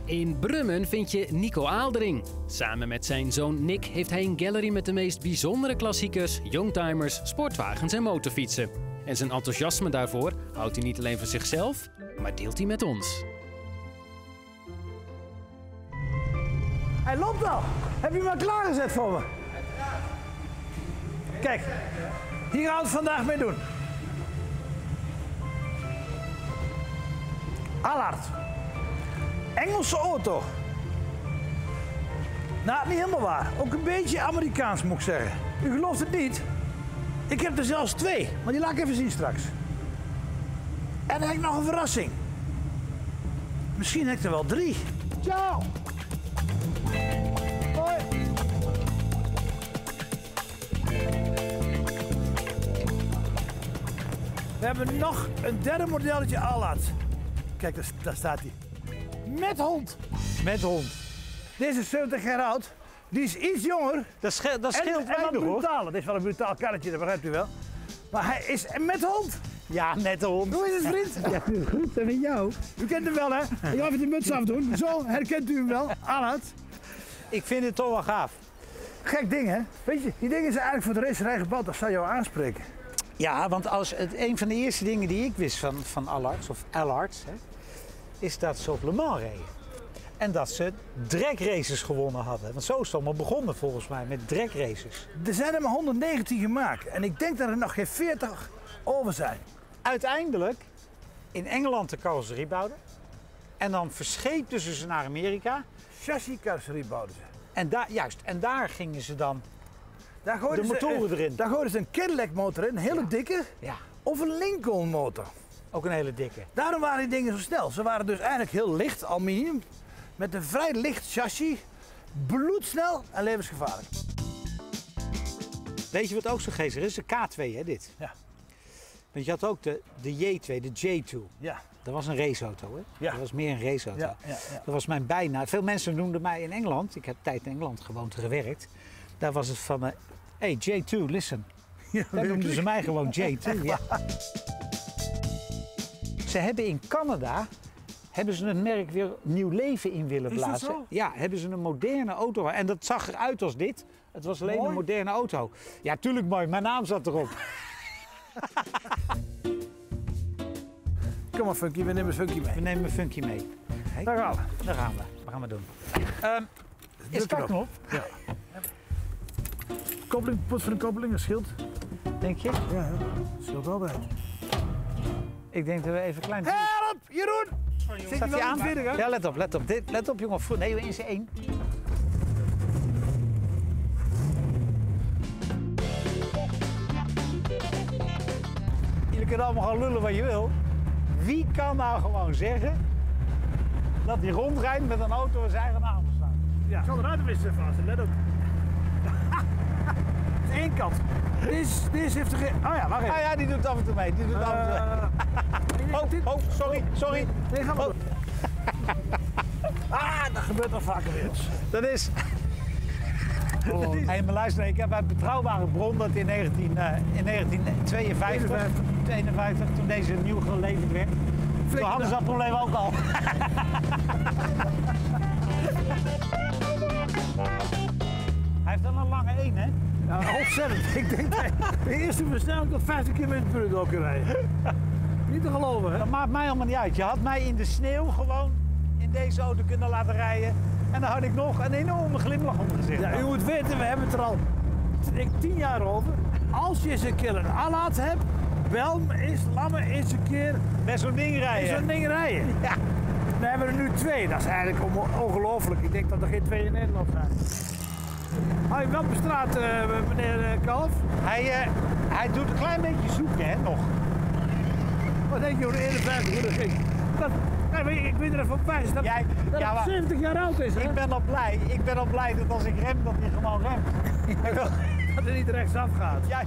In Brummen vind je Nico Aaldering. Samen met zijn zoon Nick heeft hij een gallery met de meest bijzondere klassiekers, youngtimers, sportwagens en motorfietsen. En zijn enthousiasme daarvoor houdt hij niet alleen voor zichzelf, maar deelt hij met ons. Hij loopt al. Heb je hem al klaargezet voor me? Kijk, hier gaan we het vandaag mee doen. Allard. Engelse auto. Nou, niet helemaal waar. Ook een beetje Amerikaans moet ik zeggen. U gelooft het niet? Ik heb er zelfs 2, maar die laat ik even zien straks. En dan heb ik nog een verrassing. Misschien heb ik er wel 3. Ciao! Hoi! We hebben nog een derde modelletje Allard. Kijk, daar staat hij. Met hond. Met hond. Deze is 70 jaar oud. Die is iets jonger. Dat scheelt weinig hoor. Dit is wel een brutaal karretje, dat begrijpt u wel. Maar hij is met hond. Ja, met de hond. Hoe is het, vriend? Ja, goed. En met jou? U kent hem wel, hè? Ik ga even de muts afdoen. Zo, herkent u hem wel? Allard. Ik vind het toch wel gaaf. Gek ding, hè? Weet je, die dingen zijn eigenlijk voor de racerij gebouwd. Dat zou jou aanspreken. Ja, want een van de eerste dingen die ik wist van Allards, of Allards, hè, is dat ze op Le Mans reden. En dat ze dragraces gewonnen hadden. Want zo is het allemaal begonnen volgens mij, met dragraces. Er zijn er maar 119 gemaakt. En ik denk dat er nog geen 40 over zijn. Uiteindelijk in Engeland de carrosserie bouwden. En dan verscheepten ze naar Amerika. Chassiscarrosserie bouwden ze. En daar gingen ze dan daar de motoren erin. Daar gooiden ze een Cadillac motor in, een hele dikke. Ja. Of een Lincoln motor. Ook een hele dikke. Daarom waren die dingen zo snel. Ze waren dus eigenlijk heel licht, aluminium. Met een vrij licht chassis. Bloedsnel en levensgevaarlijk. Weet je wat ook zo geestig is? De K2, hè, dit. Ja. Want je had ook de J2, de J2. Ja. Dat was een raceauto, hè? Ja. Dat was meer een raceauto. Ja. Dat was mijn bijnaam. Veel mensen noemden mij in Engeland, ik heb tijd in Engeland gewoond en gewerkt. Daar was het van, hey J2, listen. Ja, daar noemden ze mij gewoon J2. Ja. Ze hebben in Canada ze het merk weer nieuw leven in willen blazen. Is dat zo? Ja, hebben ze een moderne auto. En dat zag eruit als dit. Het was alleen een moderne auto. Ja, tuurlijk mooi. Mijn naam zat erop. Kom maar Funky, we nemen Funky mee. We nemen Funky mee. Hey. Daar gaan we. Daar gaan we. Wat gaan we doen? Is startknop? Ja. Koppeling, pot voor de koppeling, een schild. Denk je? Ja, schild altijd. Ik denk dat we even klein... Help, Jeroen! Staat hij aan? Ja, let op, let op. Let op, jongen. Nee, in z'n 1. Jullie kunnen allemaal gaan lullen wat je wil. Wie kan nou gewoon zeggen dat hij rondrijdt met een auto waar zijn eigen naam op staat? Ja. Ik zal eruit wisselen vast, let op. Het is één kant. Deze heeft er geen... Oh ja, wacht even. Ah ja, die doet af en toe mee. Die doet af en toe mee. Sorry. Nee, ga maar door. Dat gebeurt al vaker weer eens. Dat is... Hey, maar luister, ik heb uit betrouwbare bron dat in 1952, toen deze nieuw geleverd werd, toen hadden ze dat probleem ook al. Hij heeft dan een lange 1, hè? Ja, ontzettend. Ik denk dat de eerste versnelling tot 50 km/h ook kan rijden. Niet te geloven, hè? Dat maakt mij helemaal niet uit. Je had mij in de sneeuw gewoon in deze auto kunnen laten rijden. En dan had ik nog een enorme glimlach op mijn gezicht. Ja, u moet weten, we hebben het er al 10 jaar over. Als je eens een keer een Allard hebt, bel me eens, laat me eens een keer met zo'n ding rijden. Ja. We hebben er nu 2. Dat is eigenlijk ongelooflijk. Ik denk dat er geen 2 in Nederland zijn. Hou je wel op straat, meneer Kalff? Hij doet een klein beetje zoeken, hè, nog. Wat denk je over de 51, hoe dat ging? Ik weet er even op wijs dat hij 70 jaar oud is, hè? Ik ben al blij dat als ik rem, dat hij gewoon remt. Dat hij niet rechtsaf gaat. Ja.